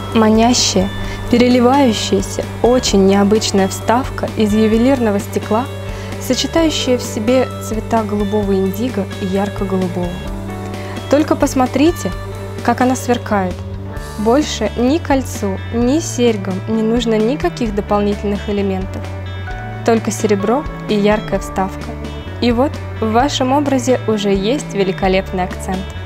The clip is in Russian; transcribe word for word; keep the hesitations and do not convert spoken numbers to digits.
Манящая, переливающаяся, очень необычная вставка из ювелирного стекла, сочетающая в себе цвета голубого индиго и ярко-голубого. Только посмотрите, как она сверкает. Больше ни кольцу, ни серьгам не нужно никаких дополнительных элементов. Только серебро и яркая вставка. И вот в вашем образе уже есть великолепный акцент.